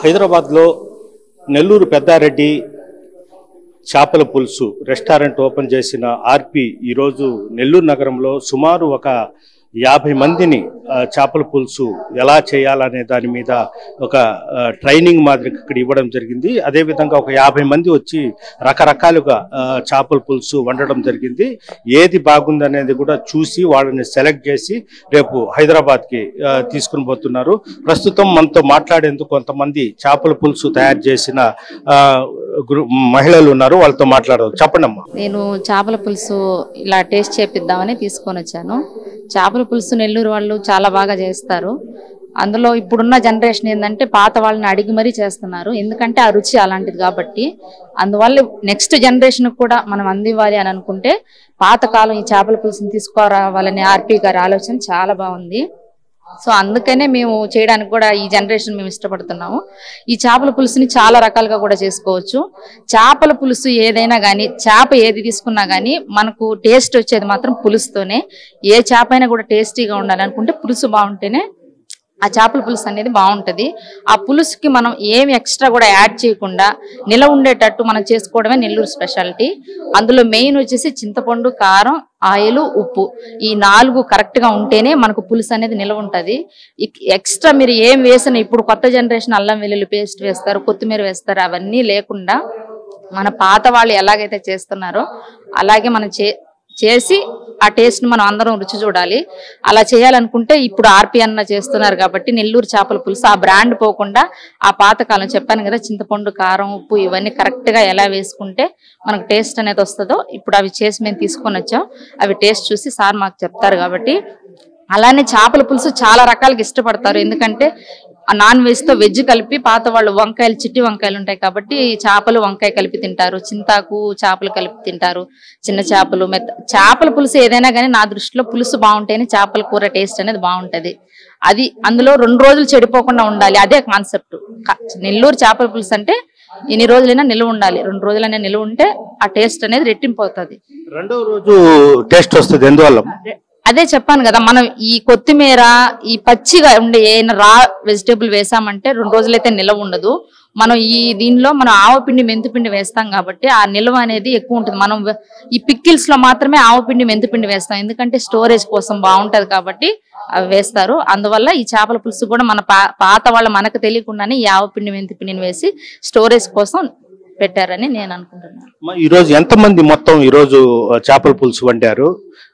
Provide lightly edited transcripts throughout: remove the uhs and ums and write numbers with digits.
హైదరాబాద్లో నెల్లూరు పెద్దారెడ్డి చేపల పులుసు రెస్టారెంట్ ఓపెన్ చేసిన ఆర్పి ఈరోజు నెల్లూరు నగరంలో సుమారు ఒక 50 మందిని చేపల పులుసు ఎలా చేయాలనే దాని మీద ఒక ట్రైనింగ్ మాదిరికి ఇక్కడ ఇవ్వడం జరిగింది. అదేవిధంగా ఒక 50 మంది వచ్చి రకరకాలుగా చేపల పులుసు వండడం జరిగింది. ఏది బాగుందనేది కూడా చూసి వాళ్ళని సెలెక్ట్ చేసి రేపు హైదరాబాద్కి తీసుకుని పోతున్నారు. ప్రస్తుతం మనతో మాట్లాడేందుకు కొంతమంది చేపల పులుసు తయారు చేసిన మహిళలు ఉన్నారు. వాళ్ళతో మాట్లాడదాం. చెప్పండి అమ్మా. నేను చేపల పులుసు ఇలా టేస్ట్ చేపిద్దామని తీసుకొని వచ్చాను. చేపల పులుసు నెల్లూరు వాళ్ళు చాలా బాగా చేస్తారు. అందులో ఇప్పుడున్న జనరేషన్ ఏంటంటే పాత వాళ్ళని అడిగి మరీ చేస్తున్నారు. ఎందుకంటే ఆ రుచి అలాంటిది కాబట్టి. అందువల్ల నెక్స్ట్ జనరేషన్ కూడా మనం అందివ్వాలి అని అనుకుంటే పాతకాలం ఈ చేపల పులుసుని తీసుకురావాలనే ఆర్పి గారి ఆలోచన చాలా బాగుంది. సో అందుకనే మేము చేయడానికి కూడా ఈ జనరేషన్ మేము ఇష్టపడుతున్నాము. ఈ చేపల పులుసుని చాలా రకాలుగా కూడా చేసుకోవచ్చు. చేపల పులుసు ఏదైనా కానీ, చేప ఏది తీసుకున్నా కానీ మనకు టేస్ట్ వచ్చేది మాత్రం పులుసుతోనే. ఏ చేప అయినా కూడా టేస్టీగా ఉండాలనుకుంటే పులుసు బాగుంటేనే ఆ చేపల పులుసు అనేది బాగుంటుంది. ఆ పులుసుకి మనం ఏమి ఎక్స్ట్రా కూడా యాడ్ చేయకుండా నిలవ ఉండేటట్టు మనం చేసుకోవడమే నెల్లూరు స్పెషాలిటీ. అందులో మెయిన్ వచ్చేసి చింతపండు, కారం, ఆయిల్, ఉప్పు, ఈ 4 కరెక్ట్గా ఉంటేనే మనకు పులుసు అనేది నిలవ ఉంటుంది. ఎక్స్ట్రా మీరు ఏం వేసినా, ఇప్పుడు కొత్త జనరేషన్ అల్లం వెల్లుల్లి పేస్ట్ వేస్తారు, కొత్తిమీర వేస్తారు, అవన్నీ లేకుండా మన పాత వాళ్ళు ఎలాగైతే చేస్తున్నారో అలాగే మనం చేసి ఆ టేస్ట్ని మనం అందరం రుచి చూడాలి. అలా చేయాలనుకుంటే ఇప్పుడు ఆర్పి అన్న చేస్తున్నారు కాబట్టి నెల్లూరు చేపల పులుసు ఆ బ్రాండ్ పోకుండా ఆ పాతకాలం చెప్పాను కదా, చింతపండు, కారం, ఉప్పు ఇవన్నీ కరెక్ట్గా ఎలా వేసుకుంటే మనకు టేస్ట్ అనేది వస్తుందో ఇప్పుడు అవి చేసి మేము తీసుకొని వచ్చాం. అవి టేస్ట్ చూసి సార్ మాకు చెప్తారు కాబట్టి. అలానే చేపల పులుసు చాలా రకాలుగా ఇష్టపడతారు. ఎందుకంటే నాన్ వెజ్తో వెజ్ కలిపి పాత వాళ్ళు వంకాయలు, చిట్టి వంకాయలు ఉంటాయి కాబట్టి చేపలు, వంకాయ కలిపి తింటారు. చింతాకు, చేపలు కలిపి తింటారు. చిన్న చేపలు, చేపల పులుసు ఏదైనా కానీ నా దృష్టిలో పులుసు బాగుంటేనే చేపల కూర టేస్ట్ అనేది బాగుంటది. అది అందులో 2 రోజులు చెడిపోకుండా ఉండాలి. అదే కాన్సెప్ట్. నెల్లూరు చేపల పులుసు అంటే ఎన్ని రోజులైనా నిలువ ఉండాలి. 2 రోజులైనా నిలువ ఉంటే ఆ టేస్ట్ అనేది రెట్టింపు అవుతుంది. రెండో రోజు టేస్ట్ వస్తుంది. ఎందువల్ల? అదే చెప్పాను కదా, మనం ఈ కొత్తిమీర, ఈ పచ్చిగా ఉండే ఏమైనా రా వెజిటేబుల్ వేసామంటే 2 రోజులైతే నిలవ ఉండదు. మనం దీనిలో మనం ఆవపిండి, మెంతిపిండి వేస్తాం కాబట్టి ఆ నిల్వ అనేది ఎక్కువ ఉంటుంది. మనం ఈ పిక్కిల్స్ లో మాత్రమే ఆవపిండి, మెంతిపిండి వేస్తాం. ఎందుకంటే స్టోరేజ్ కోసం బాగుంటది కాబట్టి అవి వేస్తారు. అందువల్ల ఈ చేపల పులుసు కూడా మన పాత వాళ్ళ మనకు తెలియకుండానే ఈ ఆవపిండి, మెంతిపిండిని వేసి స్టోరేజ్ కోసం పెట్టారని నేను అనుకుంటున్నాను. ఈ రోజు ఎంతమంది మొత్తం ఈ రోజు చేపల పులుసు వండారు?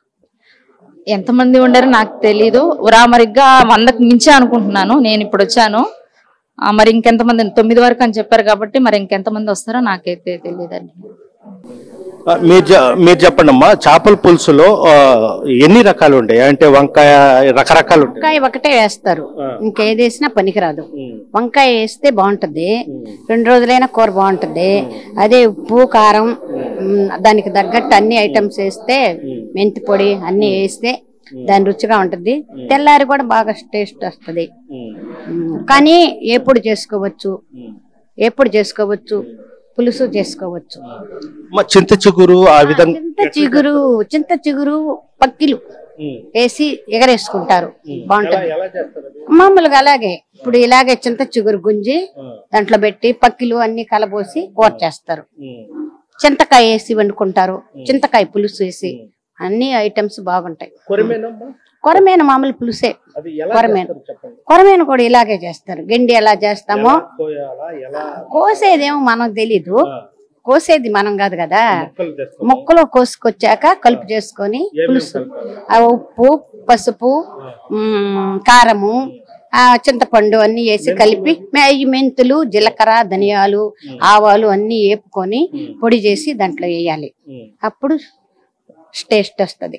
ఎంతమంది ఉండారో నాకు తెలీదు. ఉరామరిగ్గా 100కు మించే అనుకుంటున్నాను. నేను ఇప్పుడు వచ్చాను. మరి ఇంకెంతమంది, 9 వరకు అని చెప్పారు కాబట్టి మరి ఇంకెంతమంది వస్తారో నాకైతే తెలియదండి. మీరు చెప్పండి అమ్మా, చేపల పులుసులో ఎన్ని రకాలు ఉంటాయి? అంటే వంకాయ రకరకాలు ఉంటాయి. వంకాయ ఒకటే వేస్తారు, ఇంకేది వేసినా పనికిరాదు. వంకాయ వేస్తే బాగుంటది, 2 రోజులైనా కూర బాగుంటది. అదే ఉప్పు, కారం, దానికి తగ్గట్టు అన్ని ఐటమ్స్ వేస్తే, మెంతి పొడి అన్ని వేస్తే దాని రుచిగా ఉంటది. తెల్లారి కూడా బాగా టేస్ట్ వస్తుంది. కానీ ఎప్పుడు చేసుకోవచ్చు పులుసు చేసుకోవచ్చు. చింత చిగురు, ఆ విధంగా చింత చిగురు పక్కిలు వేసి ఎగరేసుకుంటారు, బాగుంటది. మామూలుగా అలాగే ఇప్పుడు ఇలాగే చింత చిగురు గుంజి దాంట్లో పెట్టి పక్కిలు అన్ని కలబోసి కూర చేస్తారు. చింతకాయ వేసి వండుకుంటారు, చింతకాయ పులుసు వేసి, అన్ని ఐటమ్స్ బాగుంటాయి. కొరమేన మామూలు పులుసే. కొరమేన కూడా ఇలాగే చేస్తారు. గండి ఎలా చేస్తామో, కోసేదేమో మనకు తెలీదు. కోసేది మనం కాదు కదా, ముక్కలో కోసుకొచ్చాక కలుపు చేసుకొని పులుసు, ఉప్పు, పసుపు, కారము, చింతపండు అన్ని వేసి కలిపి మెంతులు, జీలకర్ర, ధనియాలు, ఆవాలు అన్ని వేపుకొని పొడి చేసి దాంట్లో వేయాలి. అప్పుడు టేస్ట్ వస్తుంది.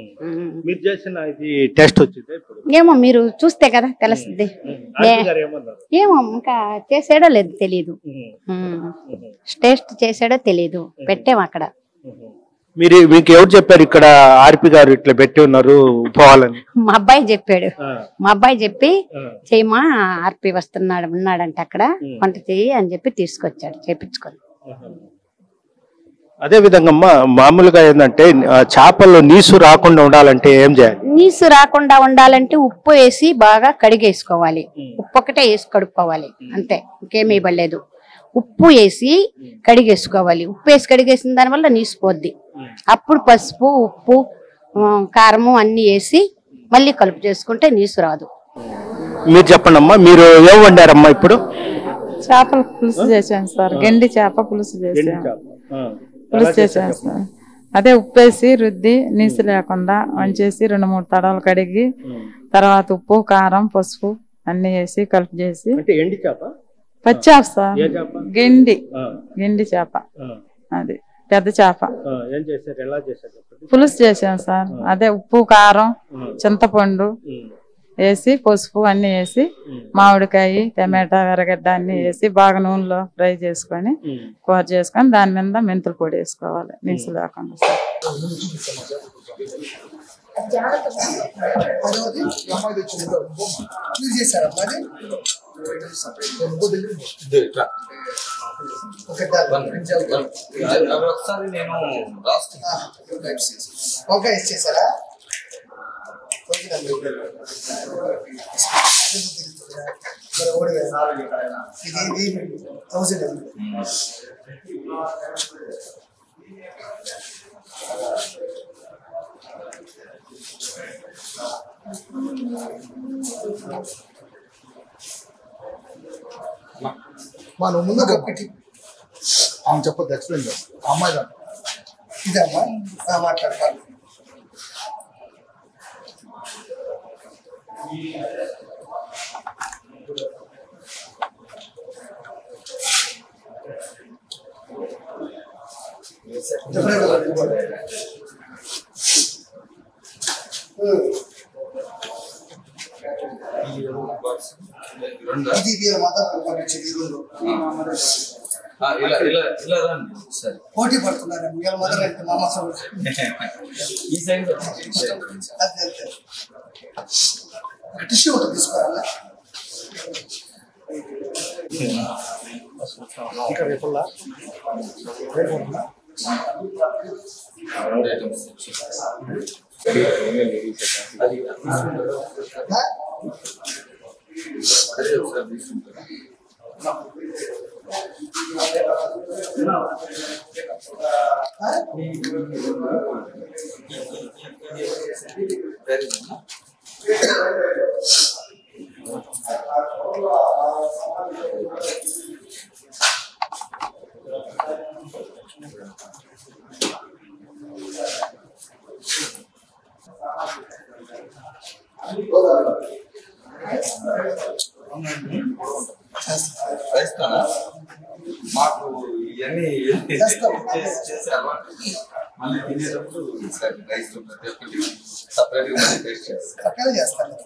ఏమో మీరు చూస్తే కదా తెలుస్తుంది. ఏమో ఇంకా చేసాడో లేదు తెలీదు, టేస్ట్ చేసాడో తెలీదు. పెట్టాము అక్కడ. మీకు ఎవరు చెప్పారు ఇక్కడ ఆర్పి గారు ఇట్లా పెట్టి ఉన్నారు పోవాలని? మా అబ్బాయి చెప్పాడు. మా అబ్బాయి చెప్పి చేయమా, ఆర్పి ఉన్నాడంటే అక్కడ వంట చెయ్యి అని చెప్పి తీసుకొచ్చాడు, చేపించుకొని. అదే విధంగా అమ్మా మామూలుగా ఏంటంటే చేపల్లో నీసు రాకుండా ఉండాలంటే ఏం చేయాలి? నీసు రాకుండా ఉండాలంటే ఉప్పు వేసి బాగా కడిగేసుకోవాలి. ఉప్పు ఒకటే వేసి కడుక్కోవాలి అంతే, ఇంకేమీ ఇవ్వలేదు. ఉప్పు వేసి కడిగేసుకోవాలి. ఉప్పు వేసి కడిగేసిన దానివల్ల నీసు పోద్ది. అప్పుడు పసుపు ఉప్పు కారము అన్ని వేసి మళ్ళీ కలుపు చేసుకుంటే నీసు రాదు. మీరు చెప్పండి అమ్మా, మీరు ఏం వండారమ్మా ఇప్పుడు? చేపల పులుసు చేసాను సార్. గెండి చేప పులుసు చేసాను. పులుసు చేసాను సార్. అదే ఉప్పేసి రుద్ది నీసు లేకుండా వంచేసి 2-3 తడవలు కడిగి తర్వాత ఉప్పు కారం పసుపు అన్ని వేసి కలుపు చేసి. పచ్చేప సార్. గెండి చేప, అది పెద్ద చేప పులుసు చేసాం సార్. అదే ఉప్పు కారం చింతపండు వేసి పసుపు అన్ని వేసి మామిడికాయ టమాటా ఎర్రగడ్డ అన్ని వేసి బాగా నూనెలో ఫ్రై చేసుకొని కూర చేసుకొని దాని మీద మెంతుల పొడి వేసుకోవాలి నీసు లేకుండా సార్. మనం ముందు కప్పిటి ఆమె చెప్పదు, ఎక్స్ప్లెయిన్ చేస్తాం. అమ్మాయి ఇదమ్మా మాట్లాడతాను. పోటీ పడుతున్నారు మొదలంటే మా టిష్యూ ఒకటి తీసుకోవాలా ఇక్కడ రేపుల్లా మాకు ఇవన్నీ చేసారు. మళ్ళీ తినేటప్పుడు రైస్ ప్రతి ఒక్కటి సపరేట్ గా టేస్ట్ చేస్తారు.